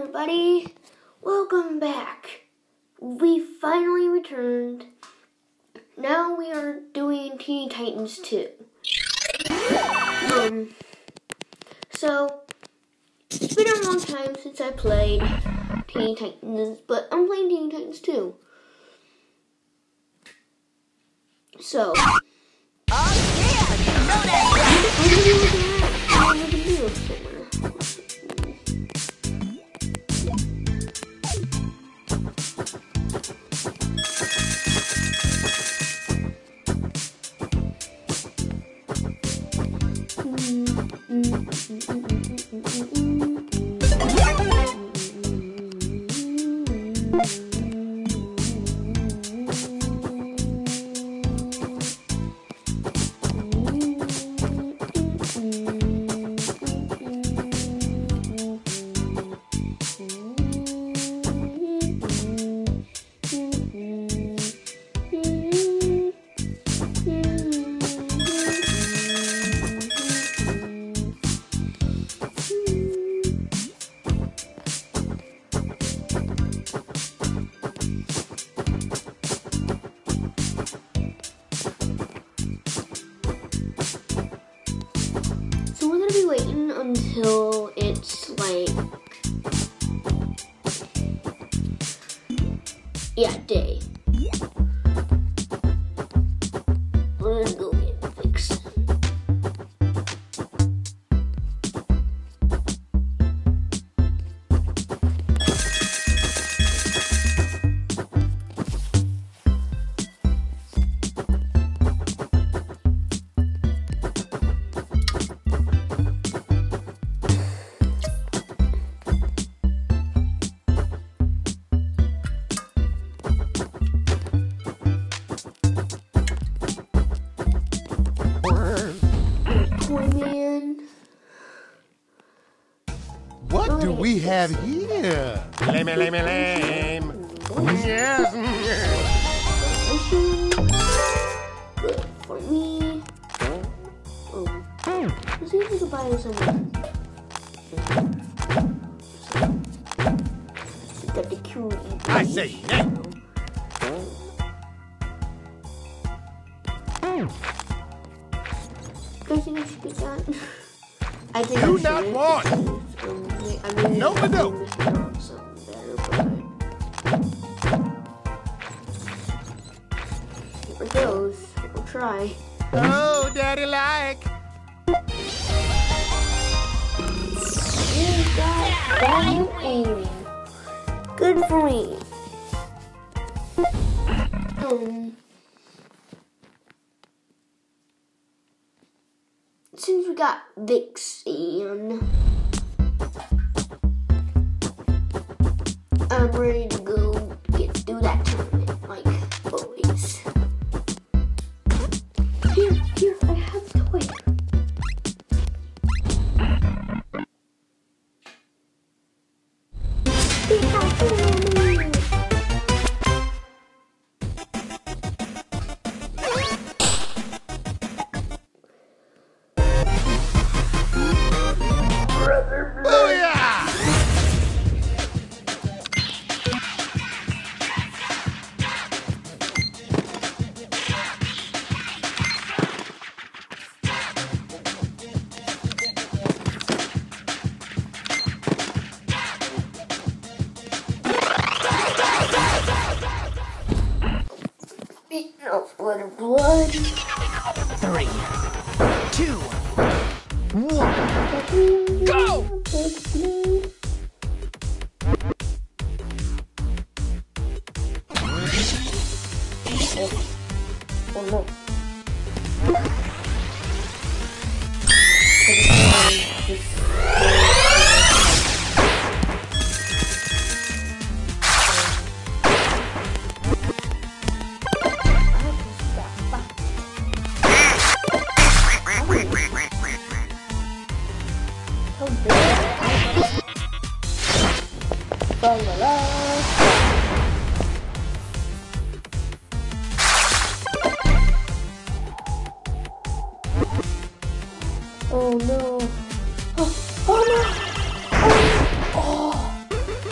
everybody, welcome back. We finally returned. Now we are doing Teen Titans 2. So it's been a long time since I played Teen Titans, but I'm playing Teen Titans 2. So we're gonna be waiting until it's like, day. Let's go get it fixed. What do we have here? Lame. Yes. Good for me. Let's see if we can buy something. Got the cutie. I say, yeah. Do you think I should get that? I think Do I not should. want. No, we don't. Here it goes. We'll try. Oh, daddy like. Good for me. Since we got Vixen, I'm ready to go do that tournament, like always. Here, I have the toy. Blood. 3, 2, 1, go! Oh no. Oh no. Oh no. Oh.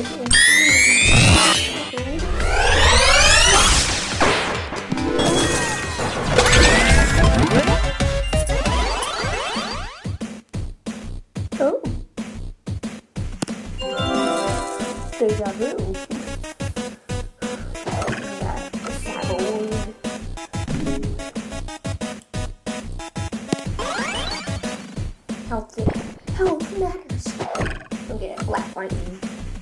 Oh. Deja vu. Health matters. Okay, black lightning.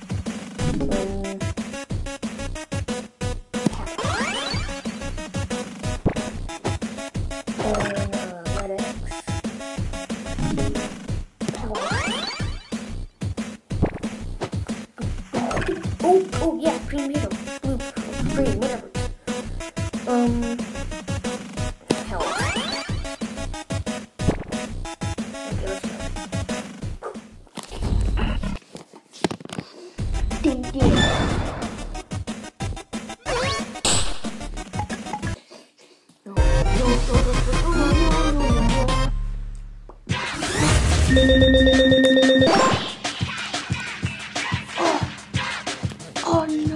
Red X. Oh yeah, green beetle. Blue, green, whatever. Health. Okay, let's go. Ding ding. Oh no.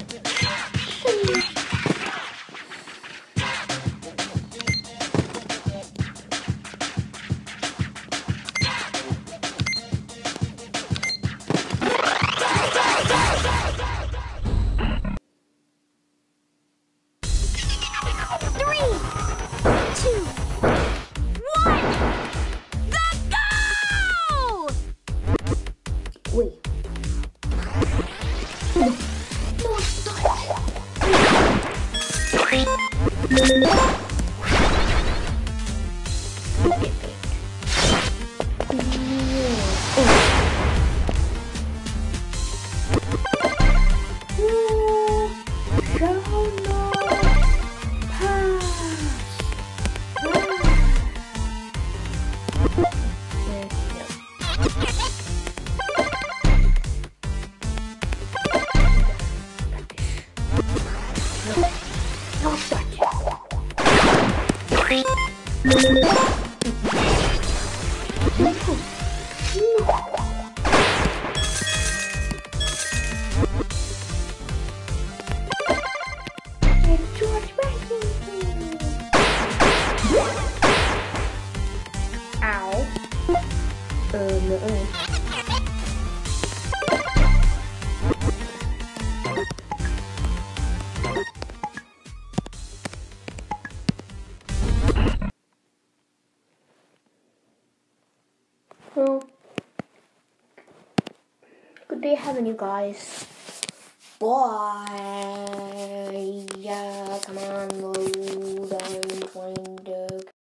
Wait. No, stop. Well, good day having you guys. Bye. Yeah, come on, load. I'm trying to